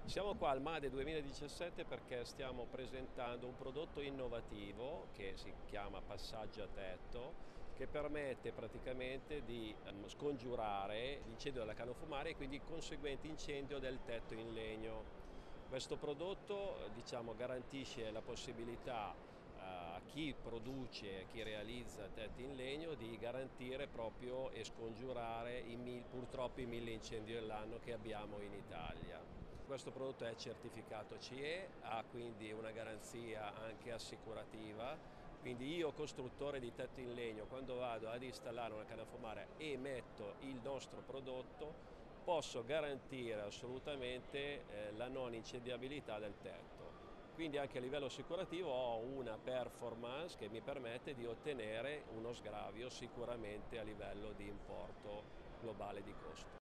Siamo qua al MADE 2017 perché stiamo presentando un prodotto innovativo che si chiama passaggio a tetto, che permette praticamente di scongiurare l'incendio della canna fumare e quindi il conseguente incendio del tetto in legno. Questo prodotto garantisce la possibilità a chi produce, a chi realizza tetti in legno di garantire proprio e scongiurare purtroppo i 1000 incendi all'anno che abbiamo in Italia. Questo prodotto è certificato CE, ha quindi una garanzia anche assicurativa, quindi io costruttore di tetto in legno, quando vado ad installare una canna fumare e metto il nostro prodotto, posso garantire assolutamente la non incendiabilità del tetto. Quindi anche a livello assicurativo ho una performance che mi permette di ottenere uno sgravio sicuramente a livello di importo globale di costo.